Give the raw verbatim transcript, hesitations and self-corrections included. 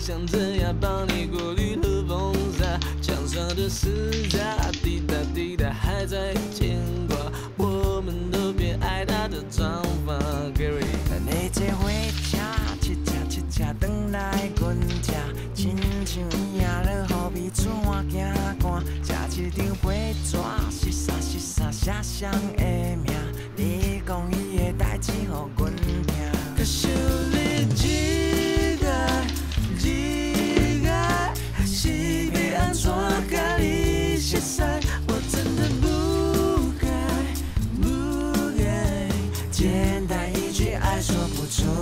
想怎样帮你过滤和风沙，墙上的时差滴答滴答还在牵挂，我们都别爱他的长发。Gary， 你这火车，七车七车转来阮这，亲像影落雨味厝换行寒，食一张飞纸，是啥是啥写上的名，你讲伊的代志，予阮听。可想你一个一个，是要安怎甲你熟悉？我真的不该不该，简单一句爱说不出